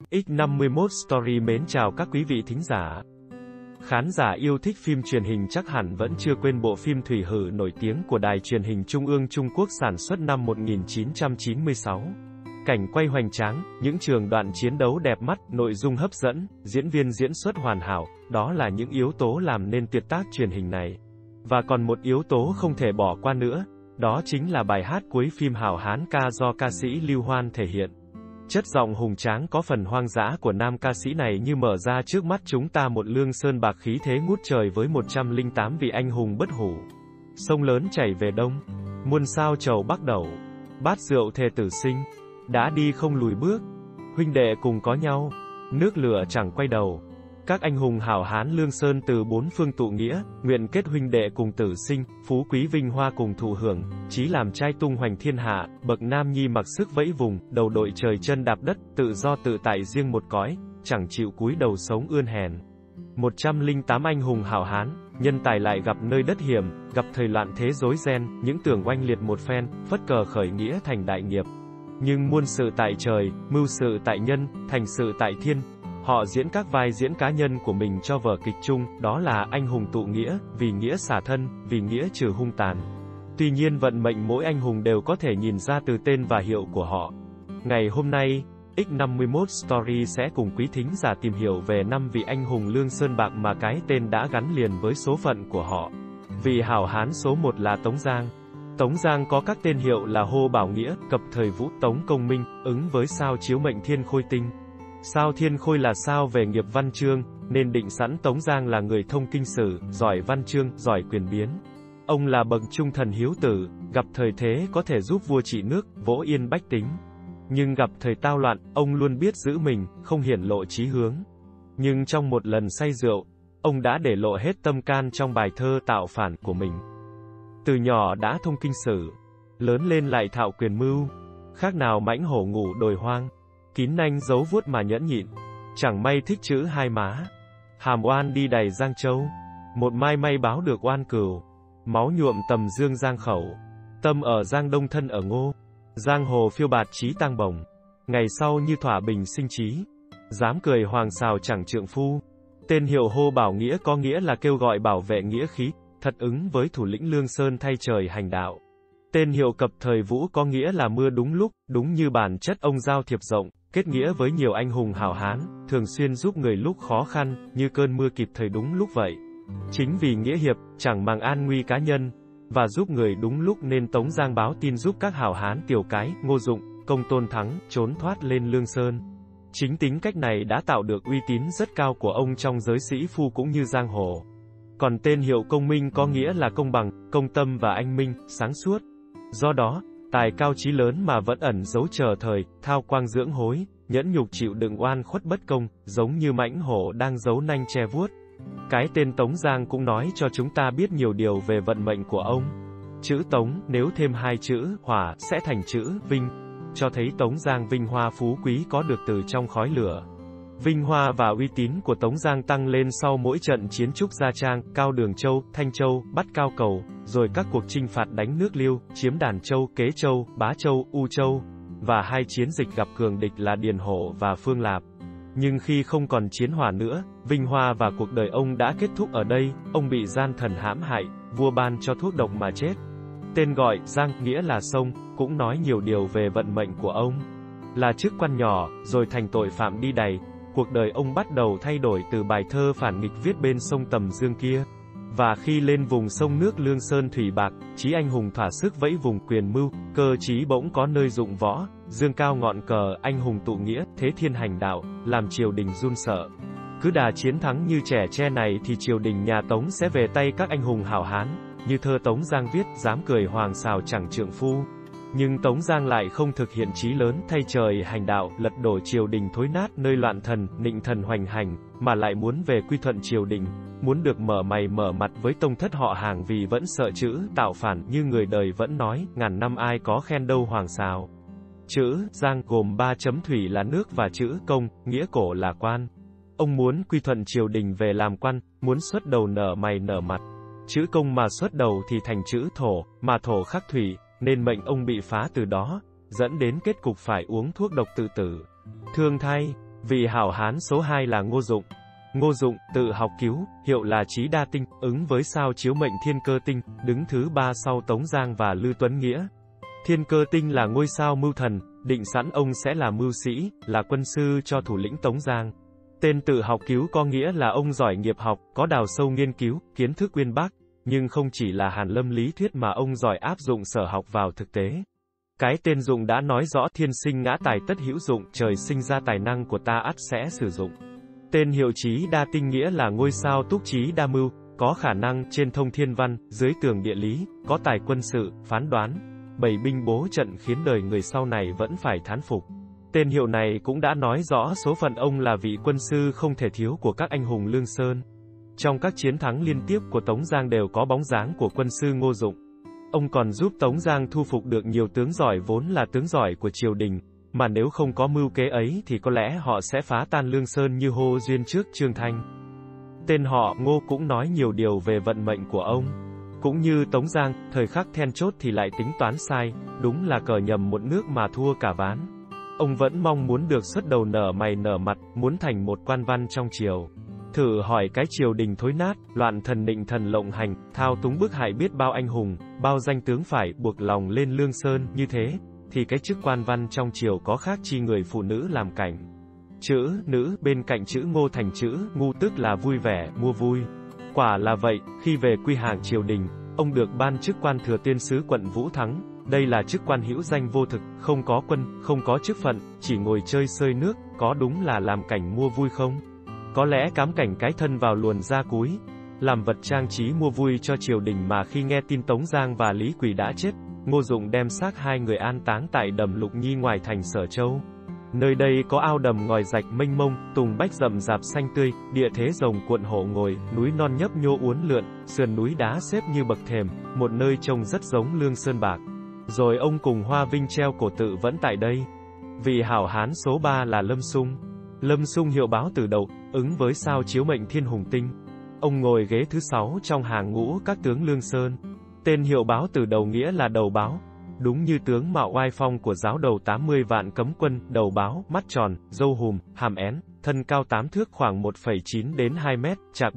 X51 Story mến chào các quý vị thính giả. Khán giả yêu thích phim truyền hình chắc hẳn vẫn chưa quên bộ phim Thủy Hử nổi tiếng của Đài truyền hình Trung ương Trung Quốc sản xuất năm 1996. Cảnh quay hoành tráng, những trường đoạn chiến đấu đẹp mắt, nội dung hấp dẫn, diễn viên diễn xuất hoàn hảo, đó là những yếu tố làm nên tuyệt tác truyền hình này. Và còn một yếu tố không thể bỏ qua nữa, đó chính là bài hát cuối phim Hảo Hán ca do ca sĩ Lưu Hoan thể hiện. Chất giọng hùng tráng có phần hoang dã của nam ca sĩ này như mở ra trước mắt chúng ta một Lương Sơn bạc khí thế ngút trời với 108 vị anh hùng bất hủ. Sông lớn chảy về đông, muôn sao trầu bắc đẩu, bát rượu thề tử sinh, đã đi không lùi bước, huynh đệ cùng có nhau, nước lửa chẳng quay đầu. Các anh hùng hảo hán Lương Sơn từ bốn phương tụ nghĩa, nguyện kết huynh đệ cùng tử sinh, phú quý vinh hoa cùng thụ hưởng, chí làm trai tung hoành thiên hạ, bậc nam nhi mặc sức vẫy vùng, đầu đội trời chân đạp đất, tự do tự tại riêng một cõi, chẳng chịu cúi đầu sống ươn hèn. 108 anh hùng hảo hán, nhân tài lại gặp nơi đất hiểm, gặp thời loạn thế rối ren, những tưởng oanh liệt một phen, phất cờ khởi nghĩa thành đại nghiệp. Nhưng muôn sự tại trời, mưu sự tại nhân, thành sự tại thiên. Họ diễn các vai diễn cá nhân của mình cho vở kịch chung, đó là anh hùng tụ nghĩa, vì nghĩa xả thân, vì nghĩa trừ hung tàn. Tuy nhiên vận mệnh mỗi anh hùng đều có thể nhìn ra từ tên và hiệu của họ. Ngày hôm nay, X51 Story sẽ cùng quý thính giả tìm hiểu về 5 vị anh hùng Lương Sơn bạc mà cái tên đã gắn liền với số phận của họ. Vị hảo hán số 1 là Tống Giang. Tống Giang có các tên hiệu là Hô Bảo Nghĩa, Cập Thời Vũ, Tống Công Minh, ứng với sao chiếu mệnh Thiên Khôi Tinh. Sao Thiên Khôi là sao về nghiệp văn chương, nên định sẵn Tống Giang là người thông kinh sử, giỏi văn chương, giỏi quyền biến. Ông là bậc trung thần hiếu tử, gặp thời thế có thể giúp vua trị nước, vỗ yên bách tính. Nhưng gặp thời tao loạn, ông luôn biết giữ mình, không hiển lộ chí hướng. Nhưng trong một lần say rượu, ông đã để lộ hết tâm can trong bài thơ tạo phản của mình. Từ nhỏ đã thông kinh sử, lớn lên lại thạo quyền mưu, khác nào mãnh hổ ngủ đồi hoang. Kín nanh giấu vuốt mà nhẫn nhịn, chẳng may thích chữ hai má. Hàm oan đi đầy Giang Châu, một mai may báo được oan cừu. Máu nhuộm tầm dương Giang khẩu, tâm ở Giang Đông thân ở Ngô. Giang hồ phiêu bạt chí tang bồng, ngày sau như thỏa bình sinh trí. Dám cười hoàng xào chẳng trượng phu. Tên hiệu Hô Bảo Nghĩa có nghĩa là kêu gọi bảo vệ nghĩa khí, thật ứng với thủ lĩnh Lương Sơn thay trời hành đạo. Tên hiệu Cập Thời Vũ có nghĩa là mưa đúng lúc, đúng như bản chất ông giao thiệp rộng, kết nghĩa với nhiều anh hùng hảo hán, thường xuyên giúp người lúc khó khăn, như cơn mưa kịp thời đúng lúc vậy. Chính vì nghĩa hiệp, chẳng màng an nguy cá nhân, và giúp người đúng lúc nên Tống Giang báo tin giúp các hảo hán Tiểu Cái, Ngô Dụng, Công Tôn Thắng, trốn thoát lên Lương Sơn. Chính tính cách này đã tạo được uy tín rất cao của ông trong giới sĩ phu cũng như giang hồ. Còn tên hiệu Công Minh có nghĩa là công bằng, công tâm và anh minh, sáng suốt. Do đó, tài cao chí lớn mà vẫn ẩn giấu chờ thời, thao quang dưỡng hối, nhẫn nhục chịu đựng oan khuất bất công, giống như mãnh hổ đang giấu nanh che vuốt. Cái tên Tống Giang cũng nói cho chúng ta biết nhiều điều về vận mệnh của ông. Chữ Tống, nếu thêm hai chữ Hỏa, sẽ thành chữ Vinh, cho thấy Tống Giang vinh hoa phú quý có được từ trong khói lửa. Vinh hoa và uy tín của Tống Giang tăng lên sau mỗi trận chiến Trúc Gia Trang, Cao Đường Châu, Thanh Châu, Bắt Cao Cầu, rồi các cuộc chinh phạt đánh nước Liêu, chiếm Đàn Châu, Kế Châu, Bá Châu, U Châu, và hai chiến dịch gặp cường địch là Điền Hổ và Phương Lạp. Nhưng khi không còn chiến hỏa nữa, vinh hoa và cuộc đời ông đã kết thúc ở đây, ông bị gian thần hãm hại, vua ban cho thuốc độc mà chết. Tên gọi, Giang, nghĩa là sông, cũng nói nhiều điều về vận mệnh của ông. Là chức quan nhỏ, rồi thành tội phạm đi đày. Cuộc đời ông bắt đầu thay đổi từ bài thơ phản nghịch viết bên sông Tầm Dương kia. Và khi lên vùng sông nước Lương Sơn thủy bạc, chí anh hùng thỏa sức vẫy vùng quyền mưu, cơ chí bỗng có nơi dụng võ, dương cao ngọn cờ, anh hùng tụ nghĩa, thế thiên hành đạo, làm triều đình run sợ. Cứ đà chiến thắng như trẻ tre này thì triều đình nhà Tống sẽ về tay các anh hùng hảo hán, như thơ Tống Giang viết, dám cười hoàng xào chẳng trượng phu. Nhưng Tống Giang lại không thực hiện chí lớn thay trời hành đạo, lật đổ triều đình thối nát nơi loạn thần, nịnh thần hoành hành, mà lại muốn về quy thuận triều đình, muốn được mở mày mở mặt với tông thất họ Hàng vì vẫn sợ chữ tạo phản như người đời vẫn nói, ngàn năm ai có khen đâu hoàng xào. Chữ Giang gồm 3 chấm thủy là nước và chữ Công, nghĩa cổ là quan. Ông muốn quy thuận triều đình về làm quan, muốn xuất đầu nở mày nở mặt. Chữ Công mà xuất đầu thì thành chữ Thổ, mà Thổ khắc thủy, nên mệnh ông bị phá từ đó, dẫn đến kết cục phải uống thuốc độc tự tử. Thương thay, Vị hảo hán số 2 là Ngô Dụng. Ngô Dụng, tự học cứu, hiệu là Trí Đa Tinh, ứng với sao chiếu mệnh Thiên Cơ Tinh, đứng thứ 3 sau Tống Giang và Lư Tuấn Nghĩa. Thiên Cơ Tinh là ngôi sao mưu thần, định sẵn ông sẽ là mưu sĩ, là quân sư cho thủ lĩnh Tống Giang. Tên tự học cứu có nghĩa là ông giỏi nghiệp học, có đào sâu nghiên cứu, kiến thức uyên bác, nhưng không chỉ là hàn lâm lý thuyết mà ông giỏi áp dụng sở học vào thực tế. Cái tên Dụng đã nói rõ thiên sinh ngã tài tất hữu dụng, trời sinh ra tài năng của ta ắt sẽ sử dụng. Tên hiệu Trí Đa Tinh nghĩa là ngôi sao túc trí đa mưu, có khả năng trên thông thiên văn, dưới tường địa lý, có tài quân sự, phán đoán, bày binh bố trận khiến đời người sau này vẫn phải thán phục. Tên hiệu này cũng đã nói rõ số phận ông là vị quân sư không thể thiếu của các anh hùng Lương Sơn. Trong các chiến thắng liên tiếp của Tống Giang đều có bóng dáng của quân sư Ngô Dụng. Ông còn giúp Tống Giang thu phục được nhiều tướng giỏi vốn là tướng giỏi của triều đình, mà nếu không có mưu kế ấy thì có lẽ họ sẽ phá tan Lương Sơn như Hô Duyên trước Trương Thanh. Tên họ Ngô cũng nói nhiều điều về vận mệnh của ông. Cũng như Tống Giang, thời khắc then chốt thì lại tính toán sai, đúng là cờ nhầm một nước mà thua cả ván. Ông vẫn mong muốn được xuất đầu nở mày nở mặt, muốn thành một quan văn trong triều. Thử hỏi cái triều đình thối nát, loạn thần nịnh thần lộng hành, thao túng bức hại biết bao anh hùng, bao danh tướng phải buộc lòng lên Lương Sơn như thế, thì cái chức quan văn trong triều có khác chi người phụ nữ làm cảnh. Chữ nữ bên cạnh chữ Ngô thành chữ ngu tức là vui vẻ, mua vui. Quả là vậy, khi về quy hàng triều đình, ông được ban chức quan thừa tiên sứ quận Vũ Thắng. Đây là chức quan hữu danh vô thực, không có quân, không có chức phận, chỉ ngồi chơi xơi nước, có đúng là làm cảnh mua vui không? Có lẽ cám cảnh cái thân vào luồn ra cúi, làm vật trang trí mua vui cho triều đình mà khi nghe tin Tống Giang và Lý Quỳ đã chết, Ngô Dụng đem xác hai người an táng tại đầm Lục Nhi ngoài thành Sở Châu. Nơi đây có ao đầm ngòi rạch mênh mông, tùng bách rậm rạp xanh tươi, địa thế rồng cuộn hổ ngồi, núi non nhấp nhô uốn lượn, sườn núi đá xếp như bậc thềm, một nơi trông rất giống Lương Sơn Bạc. Rồi ông cùng Hoa Vinh treo cổ tự vẫn tại đây. Vị hảo hán số 3 là Lâm Xung. Lâm Xung hiệu Báo Tử Đầu, ứng với sao chiếu mệnh Thiên Hùng Tinh. Ông ngồi ghế thứ 6 trong hàng ngũ các tướng Lương Sơn. Tên hiệu Báo Tử Đầu nghĩa là đầu báo. Đúng như tướng mạo oai phong của giáo đầu 80 vạn cấm quân, đầu báo, mắt tròn, râu hùm, hàm én, thân cao 8 thước khoảng 1,9 đến 2 mét, trạc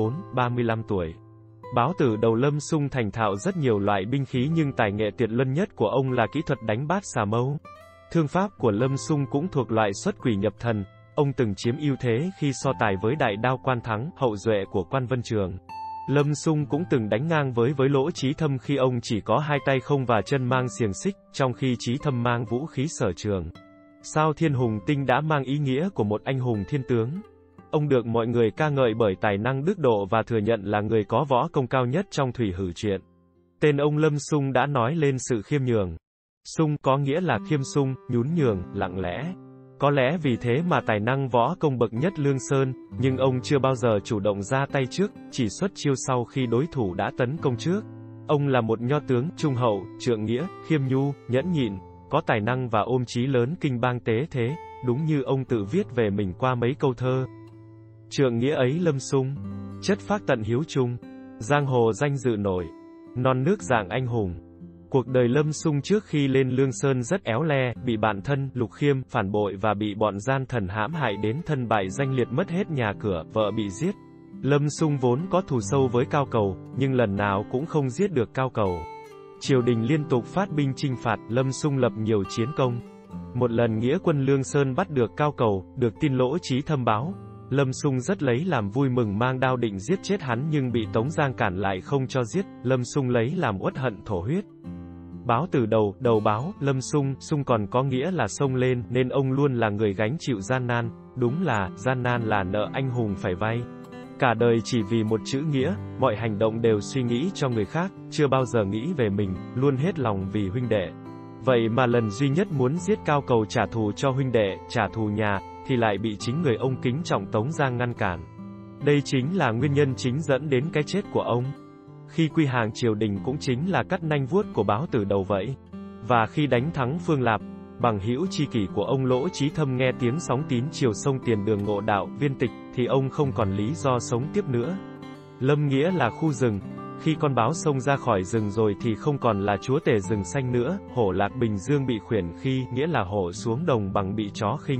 34-35 tuổi. Báo Tử Đầu Lâm Xung thành thạo rất nhiều loại binh khí nhưng tài nghệ tuyệt luân nhất của ông là kỹ thuật đánh bát xà mâu. Thương pháp của Lâm Xung cũng thuộc loại xuất quỷ nhập thần, ông từng chiếm ưu thế khi so tài với đại đao Quan Thắng, hậu duệ của Quan Vân Trường. Lâm Xung cũng từng đánh ngang với Lỗ Chí Thâm khi ông chỉ có hai tay không và chân mang xiềng xích, trong khi Chí Thâm mang vũ khí sở trường. Sao Thiên Hùng Tinh đã mang ý nghĩa của một anh hùng thiên tướng. Ông được mọi người ca ngợi bởi tài năng đức độ và thừa nhận là người có võ công cao nhất trong thủy hử truyện. Tên ông Lâm Xung đã nói lên sự khiêm nhường. Xung có nghĩa là khiêm sung, nhún nhường, lặng lẽ. Có lẽ vì thế mà tài năng võ công bậc nhất Lương Sơn, nhưng ông chưa bao giờ chủ động ra tay trước, chỉ xuất chiêu sau khi đối thủ đã tấn công trước. Ông là một nho tướng, trung hậu, trượng nghĩa, khiêm nhu, nhẫn nhịn, có tài năng và ôm chí lớn kinh bang tế thế, đúng như ông tự viết về mình qua mấy câu thơ. Trượng nghĩa ấy Lâm Xung, chất phác tận hiếu trung, giang hồ danh dự nổi, non nước dạng anh hùng. Cuộc đời Lâm Xung trước khi lên Lương Sơn rất éo le, bị bạn thân, Lục Khiêm, phản bội và bị bọn gian thần hãm hại đến thân bại danh liệt mất hết nhà cửa, vợ bị giết. Lâm Xung vốn có thù sâu với Cao Cầu, nhưng lần nào cũng không giết được Cao Cầu. Triều đình liên tục phát binh chinh phạt, Lâm Xung lập nhiều chiến công. Một lần nghĩa quân Lương Sơn bắt được Cao Cầu, được tin Lỗ Chí Thâm báo. Lâm Xung rất lấy làm vui mừng mang đao định giết chết hắn nhưng bị Tống Giang cản lại không cho giết, Lâm Xung lấy làm uất hận thổ huyết. Báo Tử Đầu, đầu báo, Lâm Xung, Xung còn có nghĩa là sông lên, nên ông luôn là người gánh chịu gian nan, đúng là, gian nan là nợ anh hùng phải vay. Cả đời chỉ vì một chữ nghĩa, mọi hành động đều suy nghĩ cho người khác, chưa bao giờ nghĩ về mình, luôn hết lòng vì huynh đệ. Vậy mà lần duy nhất muốn giết Cao Cầu trả thù cho huynh đệ, trả thù nhà, thì lại bị chính người ông kính trọng Tống Giang ngăn cản. Đây chính là nguyên nhân chính dẫn đến cái chết của ông. Khi quy hàng triều đình cũng chính là cắt nanh vuốt của Báo Tử Đầu vậy. Và khi đánh thắng Phương Lạp, bằng hữu tri kỷ của ông Lỗ Chí Thâm nghe tiếng sóng tín chiều sông Tiền Đường ngộ đạo, viên tịch, thì ông không còn lý do sống tiếp nữa. Lâm nghĩa là khu rừng, khi con báo xông ra khỏi rừng rồi thì không còn là chúa tể rừng xanh nữa, hổ lạc Bình Dương bị khuyển khi, nghĩa là hổ xuống đồng bằng bị chó khinh.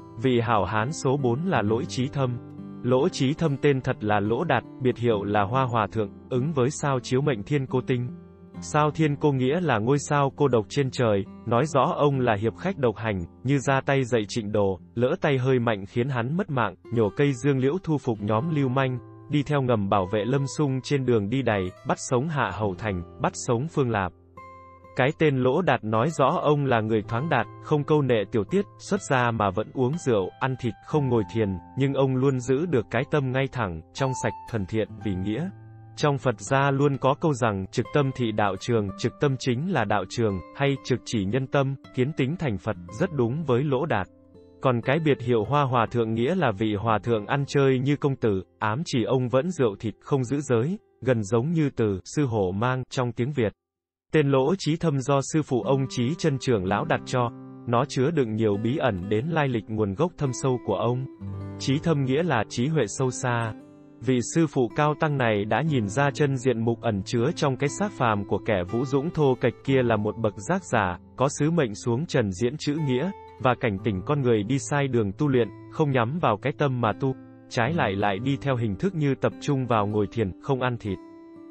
Vị hảo hán số 4 là Lỗ Chí Thâm. Lỗ Chí Thâm tên thật là Lỗ Đạt, biệt hiệu là Hoa Hòa Thượng, ứng với sao chiếu mệnh Thiên Cô Tinh. Sao Thiên Cô nghĩa là ngôi sao cô độc trên trời, nói rõ ông là hiệp khách độc hành, như ra tay dạy Trịnh Đồ, lỡ tay hơi mạnh khiến hắn mất mạng, nhổ cây dương liễu thu phục nhóm lưu manh, đi theo ngầm bảo vệ Lâm Xung trên đường đi đày, bắt sống Hạ Hầu Thành, bắt sống Phương Lạp. Cái tên Lỗ Đạt nói rõ ông là người thoáng đạt, không câu nệ tiểu tiết, xuất gia mà vẫn uống rượu, ăn thịt, không ngồi thiền, nhưng ông luôn giữ được cái tâm ngay thẳng, trong sạch, thuần thiện, vì nghĩa. Trong Phật gia luôn có câu rằng, trực tâm thị đạo trường, trực tâm chính là đạo trường, hay trực chỉ nhân tâm, kiến tính thành Phật, rất đúng với Lỗ Đạt. Còn cái biệt hiệu Hoa Hòa Thượng nghĩa là vị hòa thượng ăn chơi như công tử, ám chỉ ông vẫn rượu thịt, không giữ giới, gần giống như từ sư hổ mang trong tiếng Việt. Tên Lỗ Chí Thâm do sư phụ ông Chí Chân trưởng lão đặt cho, nó chứa đựng nhiều bí ẩn đến lai lịch nguồn gốc thâm sâu của ông. Chí Thâm nghĩa là trí huệ sâu xa. Vị sư phụ cao tăng này đã nhìn ra chân diện mục ẩn chứa trong cái xác phàm của kẻ vũ dũng thô kệch kia là một bậc giác giả, có sứ mệnh xuống trần diễn chữ nghĩa, và cảnh tỉnh con người đi sai đường tu luyện, không nhắm vào cái tâm mà tu, trái lại đi theo hình thức như tập trung vào ngồi thiền, không ăn thịt.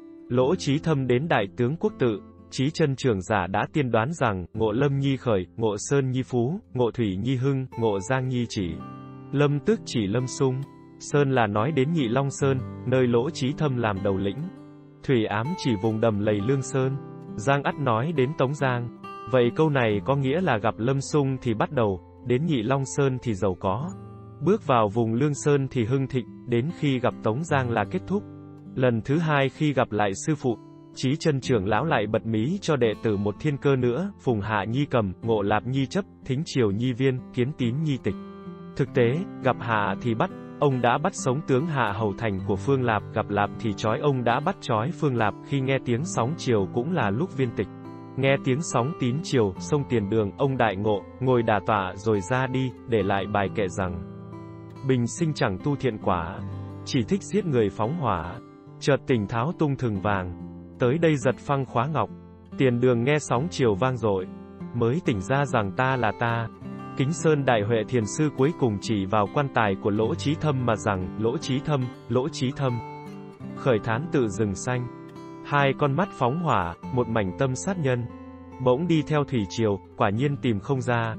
Lỗ Chí Thâm đến Đại Tướng Quốc Tự, Chí Chân trưởng giả đã tiên đoán rằng, Ngộ Lâm Nhi khởi, Ngộ Sơn Nhi phú, Ngộ Thủy Nhi hưng, Ngộ Giang Nhi chỉ. Lâm tức chỉ Lâm Xung. Sơn là nói đến Nhị Long Sơn, nơi Lỗ Chí Thâm làm đầu lĩnh. Thủy ám chỉ vùng đầm lầy Lương Sơn. Giang ắt nói đến Tống Giang. Vậy câu này có nghĩa là gặp Lâm Xung thì bắt đầu, đến Nhị Long Sơn thì giàu có. Bước vào vùng Lương Sơn thì hưng thịnh, đến khi gặp Tống Giang là kết thúc. Lần thứ hai khi gặp lại sư phụ, Chí Chân trưởng lão lại bật mí cho đệ tử một thiên cơ nữa, Phùng Hạ Nhi cầm, Ngộ Lạp Nhi chấp, Thính Triều Nhi viên, Kiến Tín Nhi tịch. Thực tế, gặp Hạ thì bắt, ông đã bắt sống tướng Hạ Hầu Thành của Phương Lạp, gặp Lạp thì trói, ông đã bắt trói Phương Lạp, khi nghe tiếng sóng chiều cũng là lúc viên tịch. Nghe tiếng sóng Tín Triều, sông Tiền Đường, ông đại ngộ, ngồi đả tọa rồi ra đi, để lại bài kệ rằng: Bình sinh chẳng tu thiện quả, chỉ thích giết người phóng hỏa, chợt tỉnh tháo tung thừng vàng, tới đây giật phăng khóa ngọc, Tiền Đường nghe sóng chiều vang dội, mới tỉnh ra rằng ta là ta. Kính Sơn Đại Huệ Thiền Sư cuối cùng chỉ vào quan tài của Lỗ Chí Thâm mà rằng, Lỗ Chí Thâm, Lỗ Chí Thâm. Khởi thán tự rừng xanh, hai con mắt phóng hỏa, một mảnh tâm sát nhân. Bỗng đi theo thủy triều, quả nhiên tìm không ra.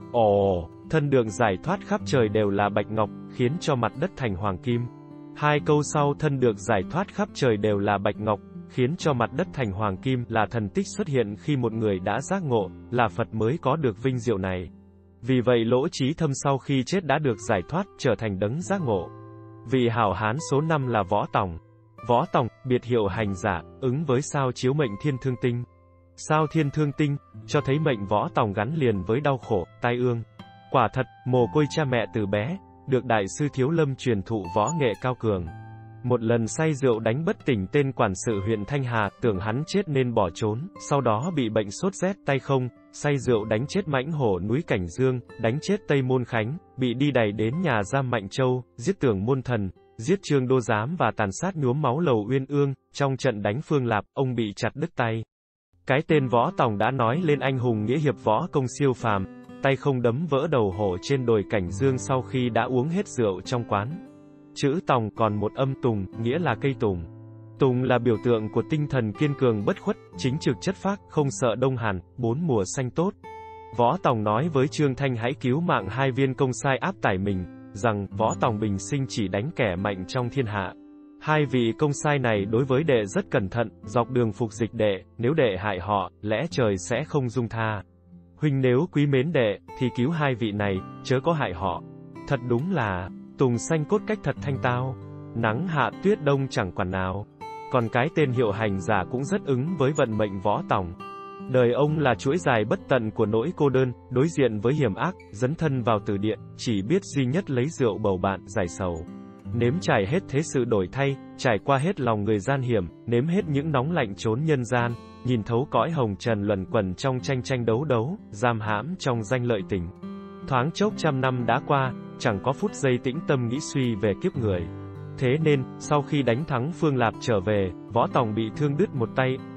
Ồ, thân đường giải thoát khắp trời đều là bạch ngọc, khiến cho mặt đất thành hoàng kim. Hai câu sau thân được giải thoát khắp trời đều là bạch ngọc, khiến cho mặt đất thành hoàng kim là thần tích xuất hiện khi một người đã giác ngộ, là Phật mới có được vinh diệu này. Vì vậy Lỗ Chí Thâm sau khi chết đã được giải thoát, trở thành đấng giác ngộ. Vị hảo hán số 5 là Võ Tòng. Võ Tòng, biệt hiệu hành giả, ứng với sao chiếu mệnh Thiên Thương Tinh. Sao Thiên Thương Tinh, cho thấy mệnh Võ Tòng gắn liền với đau khổ, tai ương. Quả thật, mồ côi cha mẹ từ bé, được Đại sư Thiếu Lâm truyền thụ võ nghệ cao cường. Một lần say rượu đánh bất tỉnh tên quản sự huyện Thanh Hà, tưởng hắn chết nên bỏ trốn, sau đó bị bệnh sốt rét tay không, say rượu đánh chết mãnh hổ núi Cảnh Dương, đánh chết Tây Môn Khánh, bị đi đày đến nhà giam Mạnh Châu, giết Tưởng Môn Thần, giết Trương Đô Giám và tàn sát nhuốm máu Lầu Uyên Ương. Trong trận đánh Phương Lạp, ông bị chặt đứt tay. Cái tên Võ Tòng đã nói lên anh hùng nghĩa hiệp võ công siêu phàm, tay không đấm vỡ đầu hổ trên đồi Cảnh Dương sau khi đã uống hết rượu trong quán. Chữ Tòng còn một âm tùng, nghĩa là cây tùng. Tùng là biểu tượng của tinh thần kiên cường bất khuất, chính trực chất phác, không sợ đông hàn, bốn mùa xanh tốt. Võ Tòng nói với Trương Thanh hãy cứu mạng hai viên công sai áp tải mình, rằng Võ Tòng bình sinh chỉ đánh kẻ mạnh trong thiên hạ. Hai vị công sai này đối với đệ rất cẩn thận, dọc đường phục dịch đệ, nếu đệ hại họ, lẽ trời sẽ không dung tha. Huynh nếu quý mến đệ, thì cứu hai vị này, chớ có hại họ. Thật đúng là tùng xanh cốt cách thật thanh tao, nắng hạ tuyết đông chẳng quản nào. Còn cái tên hiệu hành giả cũng rất ứng với vận mệnh Võ Tòng. Đời ông là chuỗi dài bất tận của nỗi cô đơn, đối diện với hiểm ác, dấn thân vào tử địa, chỉ biết duy nhất lấy rượu bầu bạn, giải sầu. Nếm trải hết thế sự đổi thay, trải qua hết lòng người gian hiểm, nếm hết những nóng lạnh chốn nhân gian, nhìn thấu cõi hồng trần luẩn quẩn trong tranh đấu, giam hãm trong danh lợi tình. Thoáng chốc trăm năm đã qua, chẳng có phút giây tĩnh tâm nghĩ suy về kiếp người. Thế nên, sau khi đánh thắng Phương Lạp trở về, Võ Tòng bị thương đứt một tay,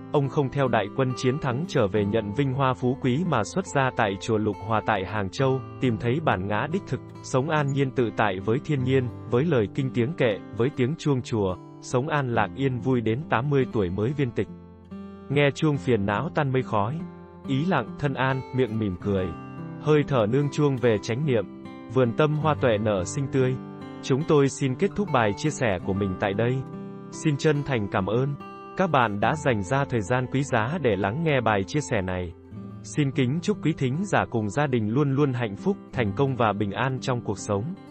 Ông không theo đại quân chiến thắng trở về nhận vinh hoa phú quý mà xuất gia tại chùa Lục Hòa tại Hàng Châu, tìm thấy bản ngã đích thực, sống an nhiên tự tại với thiên nhiên, với lời kinh tiếng kệ, với tiếng chuông chùa, sống an lạc yên vui đến 80 tuổi mới viên tịch. Nghe chuông phiền não tan mây khói, ý lặng, thân an, miệng mỉm cười. Hơi thở nương chuông về chánh niệm, vườn tâm hoa tuệ nở xinh tươi. Chúng tôi xin kết thúc bài chia sẻ của mình tại đây. Xin chân thành cảm ơn các bạn đã dành ra thời gian quý giá để lắng nghe bài chia sẻ này. Xin kính chúc quý thính giả cùng gia đình luôn luôn hạnh phúc, thành công và bình an trong cuộc sống.